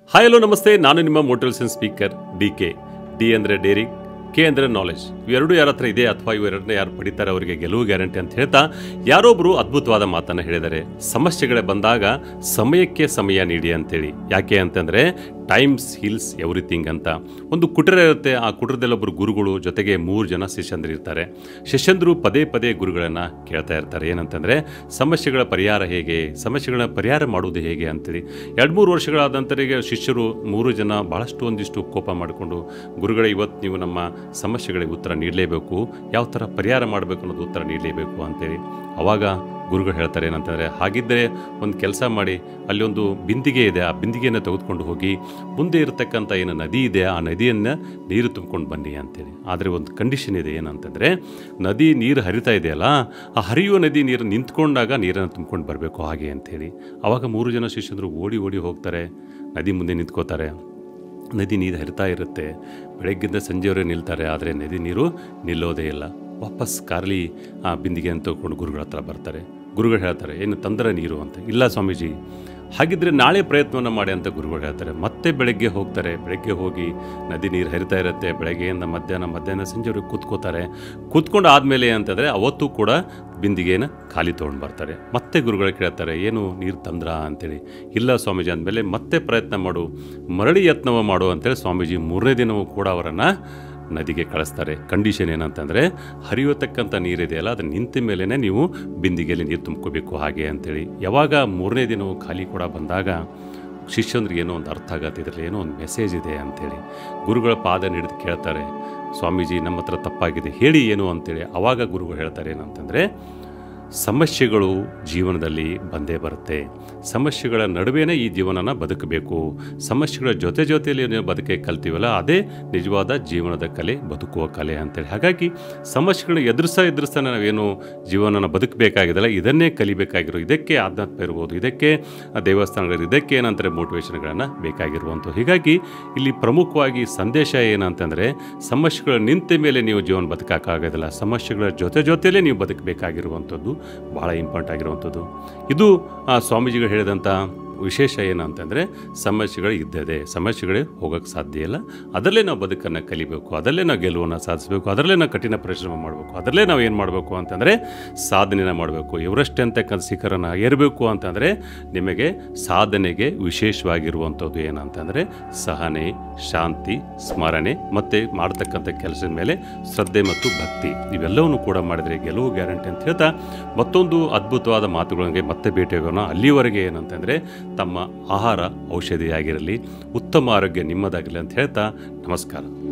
Hi hello ನಮಸ್ತೆ. ನಾನು ನಿಮ್ಮ ಮೋಟಿವೇಷನ್ ಸ್ಪೀಕರ್ ಡಿ.ಕೆ. ಡಿ ಅಂದರೆ ಡೇರಿಂಗ್, ಕೆ ಅಂದರೆ ನಾಲೆಜ್. ಇವೆರಡು ಯಾರ ಹತ್ರ ಇದೆ ಅಥವಾ ಇವೆರಡನ್ನ ಯಾರು ಪಡಿತಾರೆ ಅವರಿಗೆ ಗೆಲುವು ಗ್ಯಾರಂಟಿ ಅಂತ ಹೇಳ್ತಾ ಯಾರೊಬ್ಬರು ಅದ್ಭುತವಾದ ಮಾತನ್ನು ಹೇಳಿದ್ದಾರೆ. ಸಮಸ್ಯೆಗಳೇ ಬಂದಾಗ ಸಮಯಕ್ಕೆ ಸಮಯ ನೀಡಿ ಅಂತೇಳಿ. ಯಾಕೆ ಅಂತಂದರೆ ಟೈಮ್ಸ್ ಹೀಲ್ಸ್ ಎವ್ರಿಥಿಂಗ್ ಅಂತ. ಒಂದು ಕುಟೀರ ಇರುತ್ತೆ. ಆ ಕುಟೀರದಲ್ಲಿ ಒಬ್ಬರು ಗುರುಗಳು ಜೊತೆಗೆ 3 ಜನ ಶಿಷ್ಯಂದರು ಇರ್ತಾರೆ. ಶಿಷ್ಯಂದರು ಪದೇ ಪದೇ ಗುರುಗಳನ್ನು ಕೇಳ್ತಾ ಇರ್ತಾರೆ. ಏನಂತಂದರೆ ಸಮಸ್ಯೆಗಳ ಪರಿಹಾರ ಹೇಗೆ, ಸಮಸ್ಯೆಗಳನ್ನ ಪರಿಹಾರ ಮಾಡುವುದು ಹೇಗೆ ಅಂತೇಳಿ. 2-3 ವರ್ಷಗಳಾದ ನಂತರಿಗೆ ಶಿಷ್ಯರು 3 ಜನ ಭಾಳಷ್ಟು ಒಂದಿಷ್ಟು ಕೋಪ ಮಾಡಿಕೊಂಡು, ಗುರುಗಳೇ ಇವತ್ತು ನೀವು ನಮ್ಮ ಸಮಸ್ಯೆಗಳಿಗೆ ಉತ್ತರ ನೀಡಲೇಬೇಕು, ಯಾವ ಥರ ಪರಿಹಾರ ಮಾಡಬೇಕು ಅನ್ನೋದು ಉತ್ತರ ನೀಡಲೇಬೇಕು ಅಂತೇಳಿ. ಆವಾಗ ಗುರುಗಳು ಹೇಳ್ತಾರೆ ಏನಂತಂದರೆ, ಹಾಗಿದ್ದರೆ ಒಂದು ಕೆಲಸ ಮಾಡಿ, ಅಲ್ಲಿ ಒಂದು ಬಿಂದಿಗೆ ಇದೆ, ಆ ಬಿಂದಿಗೆಯನ್ನು ತೆಗೆದುಕೊಂಡು ಹೋಗಿ ಮುಂದೆ ಇರತಕ್ಕಂಥ ಏನು ನದಿ ಇದೆ ಆ ನದಿಯನ್ನು ನೀರು ತುಂಬಿಕೊಂಡು ಬನ್ನಿ ಅಂತೇಳಿ. ಆದರೆ ಒಂದು ಕಂಡೀಷನ್ ಇದೆ. ಏನಂತಂದರೆ ನದಿ ನೀರು ಹರಿತಾ ಇದೆಯಲ್ಲ, ಆ ಹರಿಯುವ ನದಿ ನೀರು ನಿಂತ್ಕೊಂಡಾಗ ನೀರನ್ನು ತುಂಬ್ಕೊಂಡು ಬರಬೇಕು ಹಾಗೆ ಅಂಥೇಳಿ. ಆವಾಗ 3 ಜನ ಶಿಷ್ಯರು ಓಡಿ ಓಡಿ ಹೋಗ್ತಾರೆ, ನದಿ ಮುಂದೆ ನಿಂತ್ಕೋತಾರೆ. ನದಿ ನೀರು ಹರಿತಾ ಇರುತ್ತೆ. ಬೆಳಗ್ಗಿಂದ ಸಂಜೆವರೆಗೆ ನಿಲ್ತಾರೆ, ಆದರೆ ನದಿ ನೀರು ನಿಲ್ಲೋದೇ ಇಲ್ಲ. ವಾಪಸ್ ಕಾರ್ಲಿ ಆ ಬಿಂದಿಗೆಯನ್ನು ತಗೊಂಡು ಗುರುಗಳ ಹತ್ರ ಬರ್ತಾರೆ. ಗುರುಗಳು ಹೇಳ್ತಾರೆ, ಏನು ತಂದರೆ ನೀರು ಅಂತ. ಇಲ್ಲ ಸ್ವಾಮೀಜಿ, ಹಾಗಿದ್ದರೆ ನಾಳೆ ಪ್ರಯತ್ನವನ್ನು ಮಾಡಿ ಅಂತ ಗುರುಗಳು ಹೇಳ್ತಾರೆ. ಮತ್ತೆ ಬೆಳಗ್ಗೆ ಹೋಗ್ತಾರೆ. ಬೆಳಗ್ಗೆ ಹೋಗಿ ನದಿ ನೀರು ಹರಿತಾ ಇರುತ್ತೆ. ಬೆಳಗ್ಗೆಯಿಂದ ಮಧ್ಯಾಹ್ನ ಸಂಜೆವರೆಗೆ ಕೂತ್ಕೊಂಡು ಆದಮೇಲೆ ಅಂತಂದರೆ ಅವತ್ತು ಕೂಡ ಬಿಂದಿಗೆಯನ್ನು ಖಾಲಿ ತೊಗೊಂಡು ಬರ್ತಾರೆ. ಮತ್ತೆ ಗುರುಗಳು ಕೇಳ್ತಾರೆ, ಏನು ನೀರು ತಂದ್ರ ಅಂತೇಳಿ. ಇಲ್ಲ ಸ್ವಾಮೀಜಿ ಅಂದಮೇಲೆ ಮತ್ತೆ ಪ್ರಯತ್ನ ಮಾಡು, ಮರಳಿ ಯತ್ನವ ಮಾಡು ಅಂತೇಳಿ ಸ್ವಾಮೀಜಿ 3ನೇ ದಿನವೂ ಕೂಡ ಅವರನ್ನು ನದಿಗೆ ಕಳಿಸ್ತಾರೆ. ಕಂಡೀಷನ್ ಏನಂತಂದರೆ ಹರಿಯತಕ್ಕಂಥ ನೀರಿದೆಯಲ್ಲ, ಅದು ನಿಂತ ಮೇಲೇ ನೀವು ಬಿಂದಿಗೆಯಲ್ಲಿ ನೀರು ತುಂಬ್ಕೋಬೇಕು ಹಾಗೆ ಅಂತೇಳಿ. ಯಾವಾಗ 3ನೇ ದಿನವೂ ಖಾಲಿ ಕೂಡ ಬಂದಾಗ ಶಿಷ್ಯಂದ್ರಿಗೆ ಏನೋ ಒಂದು ಅರ್ಥ ಆಗತ್ತೆ, ಇದರಲ್ಲಿ ಏನೋ ಒಂದು ಮೆಸೇಜ್ ಇದೆ ಅಂಥೇಳಿ. ಗುರುಗಳ ಪಾದ ಹಿಡಿದು ಕೇಳ್ತಾರೆ, ಸ್ವಾಮೀಜಿ ನಮ್ಮ ಹತ್ರ ತಪ್ಪಾಗಿದೆ ಹೇಳಿ ಏನು ಅಂತೇಳಿ. ಆವಾಗ ಗುರುಗಳು ಹೇಳ್ತಾರೆ ಏನಂತಂದರೆ, ಸಮಸ್ಯೆಗಳು ಜೀವನದಲ್ಲಿ ಬಂದೇ ಬರುತ್ತೆ. ಸಮಸ್ಯೆಗಳ ನಡುವೆನೇ ಈ ಜೀವನನ ಬದುಕಬೇಕು. ಸಮಸ್ಯೆಗಳ ಜೊತೆಯಲ್ಲಿ ನೀವು ಬದುಕೆ ಕಲ್ತೀವಲ್ಲ, ಅದೇ ನಿಜವಾದ ಜೀವನದ ಕಲೆ, ಬದುಕುವ ಕಲೆ ಅಂತೇಳಿ. ಹಾಗಾಗಿ ಸಮಸ್ಯೆಗಳನ್ನ ಎದುರಿಸ್ತಾನೆ ನಾವೇನು ಜೀವನನ ಬದುಕಬೇಕಾಗಿದೆಲ್ಲ, ಇದನ್ನೇ ಕಲಿಬೇಕಾಗಿರೋ. ಇದಕ್ಕೆ ಆಧ್ಯಾತ್ಮ ಇರ್ಬೋದು, ಇದಕ್ಕೆ ದೇವಸ್ಥಾನಗಳು, ಇದಕ್ಕೆ ಏನಂತಾರೆ ಮೋಟಿವೇಶನ್ಗಳನ್ನು ಬೇಕಾಗಿರುವಂಥದ್ದು. ಹೀಗಾಗಿ ಇಲ್ಲಿ ಪ್ರಮುಖವಾಗಿ ಸಂದೇಶ ಏನಂತಂದರೆ, ಸಮಸ್ಯೆಗಳು ನಿಂತ ಮೇಲೆ ನೀವು ಜೀವನ ಬದುಕೋಕ್ಕಾಗೋದಿಲ್ಲ, ಸಮಸ್ಯೆಗಳ ಜೊತೆಯಲ್ಲೇ ನೀವು ಬದುಕಬೇಕಾಗಿರುವಂಥದ್ದು ಭಾಳ ಇಂಪಾರ್ಟೆಂಟ್ ಆಗಿರುವಂಥದ್ದು. ಇದು ಸ್ವಾಮೀಜಿಗಳು ಹೇಳಿದಂಥ ವಿಶೇಷ ಏನಂತಂದರೆ, ಸಮಸ್ಯೆಗಳು ಇದ್ದದೆ, ಸಮಸ್ಯೆಗಳೇ ಹೋಗೋಕ್ಕೆ ಸಾಧ್ಯ ಇಲ್ಲ. ಅದರಲ್ಲೇ ನಾವು ಬದುಕನ್ನು ಕಲಿಬೇಕು, ಅದರಲ್ಲೇ ನಾವು ಗೆಲುವನ್ನು ಸಾಧಿಸಬೇಕು, ಅದರಲ್ಲೇ ನಾವು ಕಠಿಣ ಪರಿಶ್ರಮ ಮಾಡಬೇಕು, ಅದರಲ್ಲೇ ನಾವು ಏನು ಮಾಡಬೇಕು ಅಂತಂದರೆ ಸಾಧನೆನ ಮಾಡಬೇಕು. ಎವರೆಸ್ಟ್ ಅಂತಕ್ಕಂಥ ಶಿಖರನ ಏರಬೇಕು ಅಂತಂದರೆ ನಿಮಗೆ ಸಾಧನೆಗೆ ವಿಶೇಷವಾಗಿರುವಂಥದ್ದು ಏನಂತಂದರೆ ಸಹನೆ, ಶಾಂತಿ, ಸ್ಮರಣೆ ಮತ್ತು ಮಾಡ್ತಕ್ಕಂಥ ಕೆಲಸದ ಮೇಲೆ ಶ್ರದ್ಧೆ ಮತ್ತು ಭಕ್ತಿ, ಇವೆಲ್ಲವನ್ನೂ ಕೂಡ ಮಾಡಿದರೆ ಗೆಲುವು ಗ್ಯಾರಂಟಿ ಅಂತ ಹೇಳ್ತಾ ಮತ್ತೊಂದು ಅದ್ಭುತವಾದ ಮಾತುಗಳಿಗೆ ಮತ್ತೆ ಭೇಟಿಯಾಗೋಣ. ಅಲ್ಲಿವರೆಗೆ ಏನಂತಂದರೆ ತಮ್ಮ ಆಹಾರ ಔಷಧಿಯಾಗಿರಲಿ, ಉತ್ತಮ ಆರೋಗ್ಯ ನಿಮ್ಮದಾಗಿರಲಿ ಅಂತ ಹೇಳ್ತಾ ನಮಸ್ಕಾರ.